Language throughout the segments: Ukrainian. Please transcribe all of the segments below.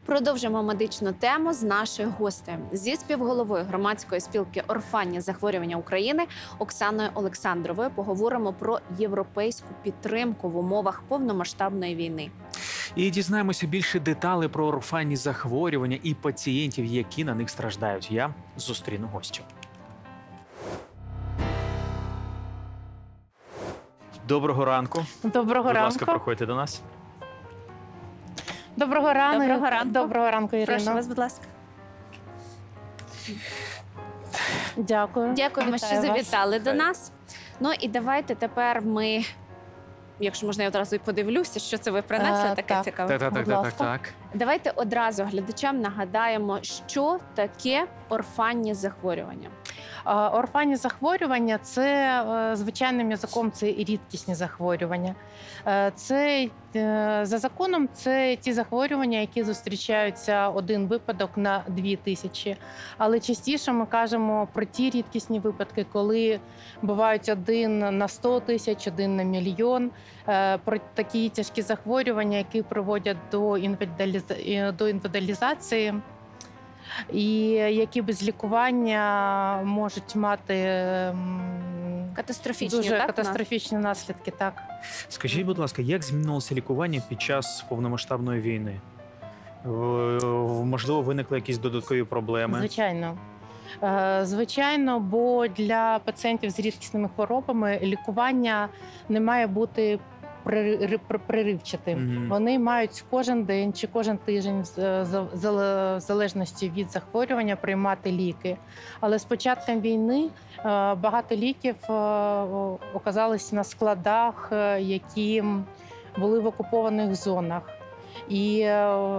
Продовжимо медичну тему з нашою гостею. Зі співголовою громадської спілки «Орфанні захворювання України» Оксаною Олександровою поговоримо про європейську підтримку в умовах повномасштабної війни. І дізнаємося більше деталей про орфанні захворювання і пацієнтів, які на них страждають. Я зустріну гостю. Доброго ранку. Доброго ранку. Будь ласка, проходьте до нас. Доброго ранку. Доброго ранку. Доброго ранку, Ірино. Прошу вас, будь ласка. Дякую. Дякуємо, Вітаю що вас. завітали до нас. Ну і давайте тепер ми, якщо можна, я одразу і подивлюся, що це ви принесли, таке так. цікаве. ласка. Давайте одразу глядачам нагадаємо, що таке орфанні захворювання. Орфанні захворювання – це звичайним язиком, це і рідкісні захворювання. Це, за законом, це ті захворювання, які зустрічаються один випадок на 2000. Але частіше ми кажемо про ті рідкісні випадки, коли бувають один на 100 тисяч, один на мільйон. Про такі тяжкі захворювання, які приводять до інвалідизації. І які без лікування можуть мати Катастрофічні, дуже так, катастрофічні наслідки. Так. Скажіть, будь ласка, як змінилося лікування під час повномасштабної війни? Можливо, виникли якісь додаткові проблеми? Звичайно. Звичайно, бо для пацієнтів з рідкісними хворобами лікування не має бути приривчатим. Вони мають кожен день чи кожен тиждень, в залежності від захворювання, приймати ліки. Але з початком війни багато ліків оказалися на складах, які були в окупованих зонах. І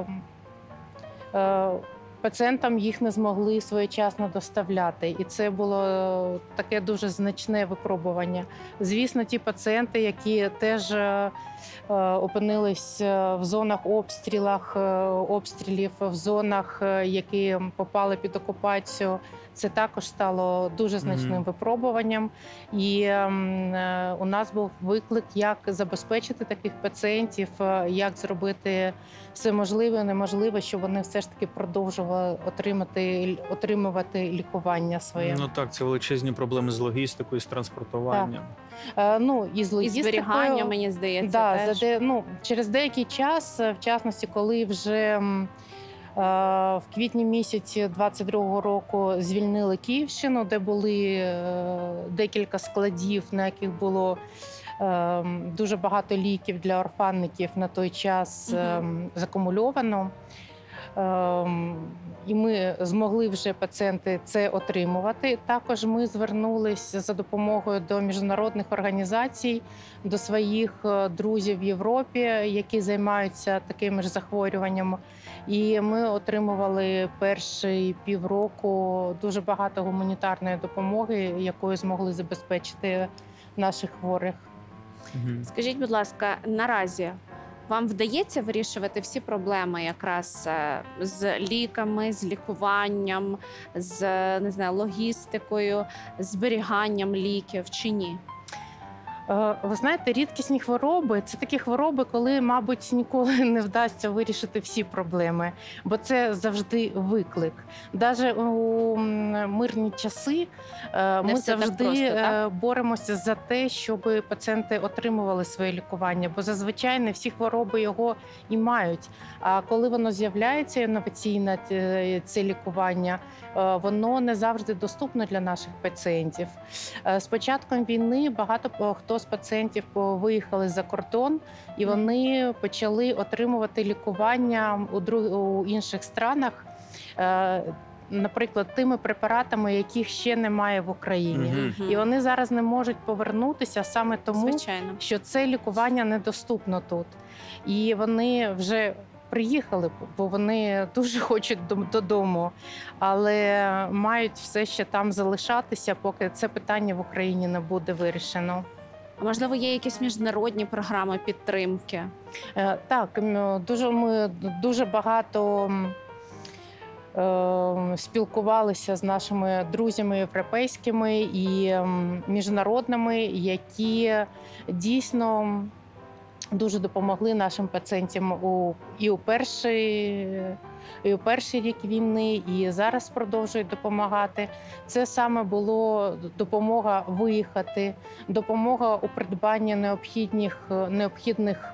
пацієнтам їх не змогли своєчасно доставляти. І це було таке дуже значне випробування. Звісно, ті пацієнти, які теж опинились в зонах обстрілів, в зонах, які попали під окупацію, це також стало дуже значним випробуванням. І у нас був виклик, як забезпечити таких пацієнтів, як зробити все можливе і неможливе, щоб вони все ж таки продовжували отримувати лікування своє. Ну так, це величезні проблеми з логістикою, з транспортуванням. І з логістикою. І зберігання, мені здається, теж. Через деякий час, в частності, коли вже в квітні місяці 22-го року звільнили Київщину, де були декілька складів, на яких було дуже багато ліків для орфанників на той час закумульовано. І ми змогли вже пацієнти це отримувати. Також ми звернулися за допомогою до міжнародних організацій, до своїх друзів в Європі, які займаються такими ж захворюваннями. І ми отримували перші півроку дуже багато гуманітарної допомоги, якою змогли забезпечити наших хворих. Скажіть, будь ласка, наразі вам вдається вирішувати всі проблеми якраз з ліками, з лікуванням, з, не знаю, логістикою, зберіганням ліків чи ні? Ви знаєте, рідкісні хвороби – це такі хвороби, коли, мабуть, ніколи не вдасться вирішити всі проблеми, бо це завжди виклик. Навіть у мирні часи ми завжди боремося за те, щоб пацієнти отримували своє лікування, бо зазвичай не всі хвороби його і мають. А коли воно з'являється, інноваційне це лікування, воно не завжди доступно для наших пацієнтів. З початком війни багато хто з пацієнтів виїхали за кордон, і вони почали отримувати лікування у інших странах, наприклад, тими препаратами, яких ще немає в Україні. І вони зараз не можуть повернутися саме тому, що це лікування недоступно тут. І вони вже приїхали, бо вони дуже хочуть додому, але мають все ще там залишатися, поки це питання в Україні не буде вирішено. А можливо, є якісь міжнародні програми підтримки? Так, ми дуже багато спілкувалися з нашими друзями європейськими і міжнародними, які дійсно дуже допомогли нашим пацієнтам і у перший рік війни, і зараз продовжують допомагати. Це саме було допомога виїхати, допомога у придбанні необхідних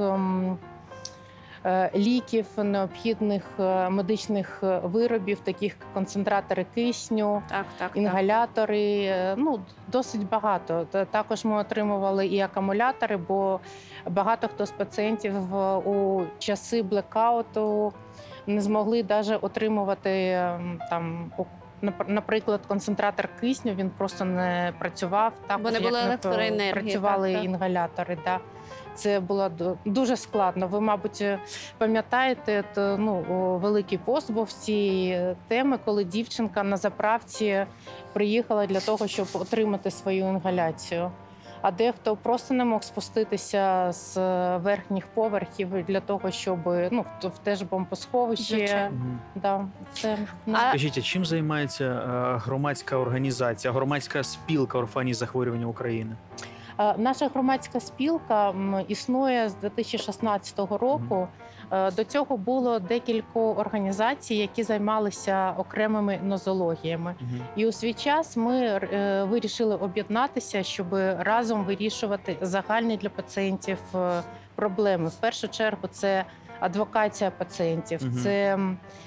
ліків, необхідних медичних виробів, таких як концентратори кисню, Так. інгалятори. Ну, досить багато. Також ми отримували і акумулятори, бо багато хто з пацієнтів у часи блекауту не змогли навіть отримувати наприклад, концентратор кисню, він просто не працював. Бо не було електроенергії. Працювали так. інгалятори. Да. Це було дуже складно. Ви, мабуть, пам'ятаєте, великий пост був з цієї теми, коли дівчинка на заправці приїхала для того, щоб отримати свою інгаляцію. А дехто просто не мог спуститися з верхніх поверхів для того, щоб в те ж бомбосховище. Да, це, Скажіть, а чим займається громадська організація, громадська спілка орфанні захворювання України? Наша громадська спілка існує з 2016 року. До цього було декілька організацій, які займалися окремими нозологіями. І у свій час ми вирішили об'єднатися, щоб разом вирішувати загальні для пацієнтів проблеми. В першу чергу це адвокація пацієнтів, це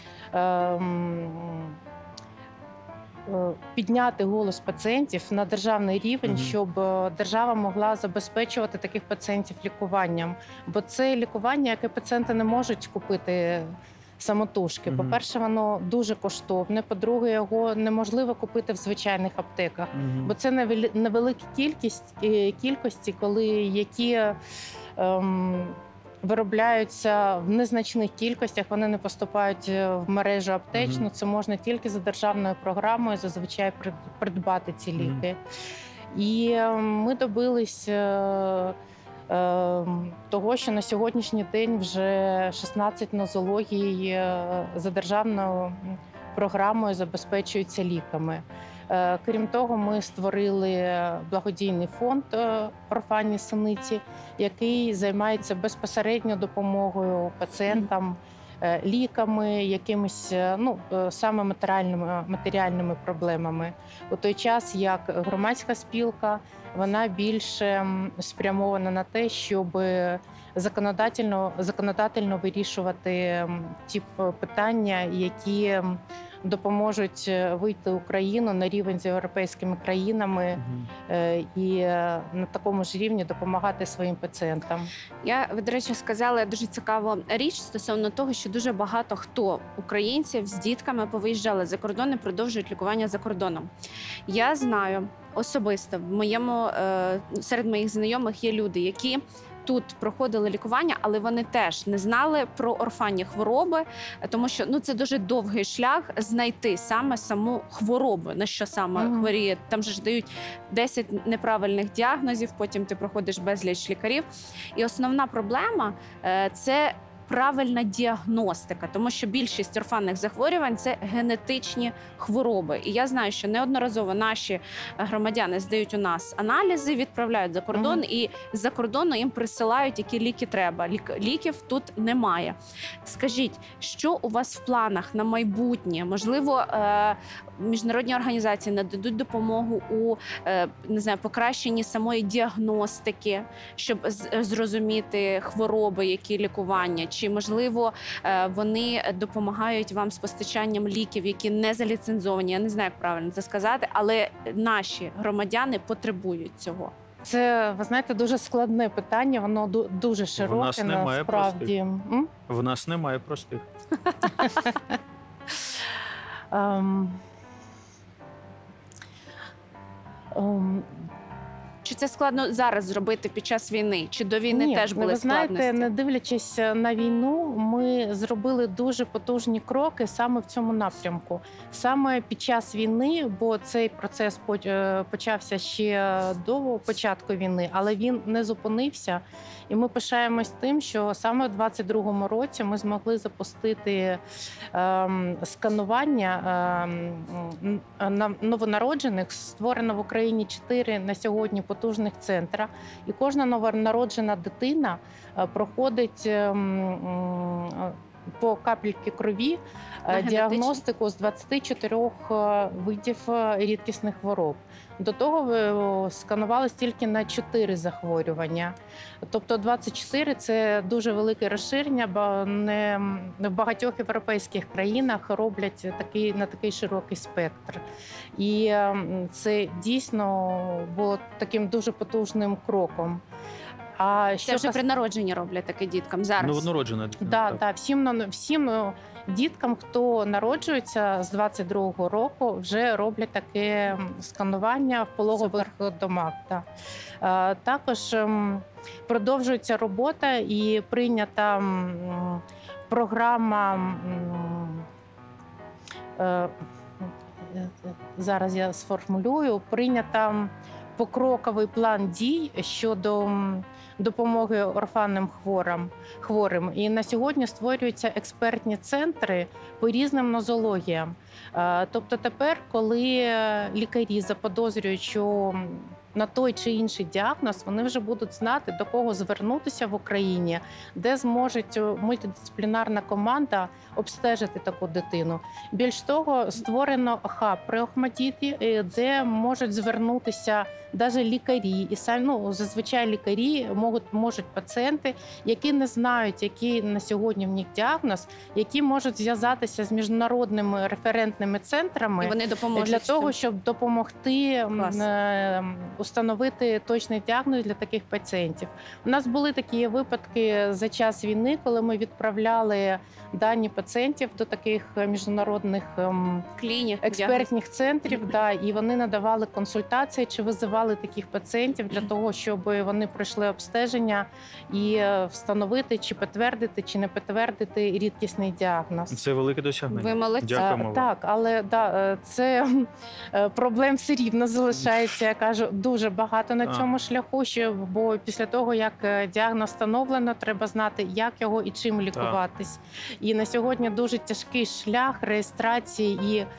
підняти голос пацієнтів на державний рівень, щоб держава могла забезпечувати таких пацієнтів лікуванням. Бо це лікування, яке пацієнти не можуть купити самотужки. По-перше, воно дуже коштовне. По-друге, його неможливо купити в звичайних аптеках. Бо це невеликі кількості, які виробляються в незначних кількостях, вони не поступають в мережу аптечну. Це можна тільки за державною програмою зазвичай придбати ці ліки. І ми добились того, що на сьогоднішній день вже 16 нозологій за державною програмою забезпечуються ліками. Крім того, ми створили благодійний фонд «Орфанні синиці», який займається безпосередньо допомогою пацієнтам, ліками, якимись саме матеріальними проблемами. У той час, як громадська спілка, вона більше спрямована на те, щоб законодательно вирішувати ті питання, які допоможуть вийти Україну на рівень з європейськими країнами і на такому ж рівні допомагати своїм пацієнтам. Ви, до речі, сказали дуже цікаву річ стосовно того, що дуже багато хто українців з дітками повиїжджали за кордон і продовжують лікування за кордоном. Я знаю особисто, серед моїх знайомих є люди, які тут проходили лікування, але вони теж не знали про орфанні хвороби, тому що це дуже довгий шлях знайти саму хворобу, на що саме хворіє. Там же ж дають 10 неправильних діагнозів, потім ти проходиш безліч лікарів. І основна проблема – це правильна діагностика, тому що більшість орфанних захворювань – це генетичні хвороби. І я знаю, що неодноразово наші громадяни здають у нас аналізи, відправляють за кордон, і з-за кордону їм присилають, які ліки треба. Ліків тут немає. Скажіть, що у вас в планах на майбутнє? Можливо, міжнародні організації нададуть допомогу у покращенні самої діагностики, щоб зрозуміти хвороби, які лікування? Чи, можливо, вони допомагають вам з постачанням ліків, які не заліцензовані? Я не знаю, як правильно це сказати, але наші громадяни потребують цього. Це, ви знаєте, дуже складне питання, воно дуже широке, насправді. В нас немає простих. Чи це складно зараз зробити під час війни? Чи до війни теж були складності? Ви знаєте, не дивлячись на війну, ми зробили дуже потужні кроки саме в цьому напрямку. Саме під час війни, бо цей процес почався ще до початку війни, але він не зупинився. І ми пишаємось тим, що саме в 2022 році ми змогли запустити сканування новонароджених. Створено в Україні 4 на сьогодні потужних центра. І кожна новонароджена дитина проходить по капельки крові діагностику з 24 видів рідкісних хвороб. До того сканувалися тільки на 4 захворювання. Тобто 24 – це дуже велике розширення, бо не в багатьох європейських країнах роблять на такий широкий спектр. І це дійсно було таким дуже потужним кроком. Це вже при народженні роблять таке діткам зараз? Новонароджена. Да, всім діткам, хто народжується з 22-го року, вже роблять таке сканування в пологових домах. Да. Також продовжується робота і прийнята програма, зараз я сформулюю, прийнята покроковий план дій щодо допомоги орфанним хворим. І на сьогодні створюються експертні центри по різним нозологіям. Тобто тепер, коли лікарі заподозрюють, що на той чи інший діагноз, вони вже будуть знати, до кого звернутися в Україні, де зможе мультидисциплінарна команда обстежити таку дитину. Більш того, створено хаб при Охматдиті, де можуть звернутися навіть лікарі. І зазвичай лікарі можуть пацієнти, які не знають, який на сьогодні в них діагноз, які можуть зв'язатися з міжнародними референтними центрами і вони допоможуть для того, щоб допомогти установити точний діагноз для таких пацієнтів. У нас були такі випадки за час війни, коли ми відправляли дані пацієнтів до таких міжнародних клінік, експертних центрів, і вони надавали консультації чи визивали таких пацієнтів для того, щоб вони пройшли обстеження і встановити, чи підтвердити, чи не підтвердити рідкісний діагноз. Це велике досягнення. Ви молодці. Дякуємо вам. Так, але це проблем все рівно залишається, я кажу, дуже багато на цьому шляху, бо після того, як діагноз встановлено, треба знати, як його і чим лікуватись. І на сьогодні дуже тяжкий шлях реєстрації і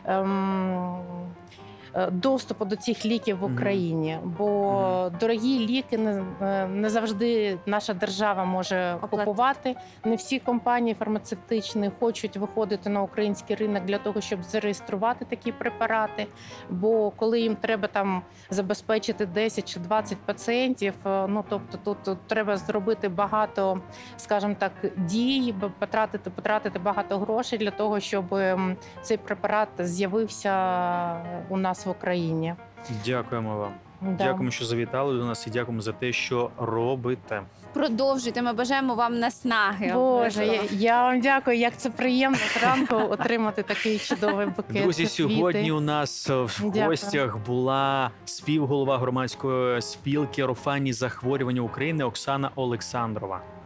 доступу до цих ліків в Україні, бо дорогі ліки не завжди наша держава може купувати. Не всі компанії фармацевтичні хочуть виходити на український ринок для того, щоб зареєструвати такі препарати. Бо коли їм треба там забезпечити 10 чи 20 пацієнтів, тобто тут треба зробити багато, скажімо так, дій, потратити багато грошей для того, щоб цей препарат з'явився у нас в Україні. Дякуємо вам. Дякуємо, що завітали до нас, і дякуємо за те, що робите. Продовжуйте, ми бажаємо вам наснаги. Боже, я вам дякую, як це приємно зранку отримати такий чудовий букет. Друзі, сьогодні у нас в гостях була співголова громадської спілки «Орфанні захворювання України» Оксана Олександрова.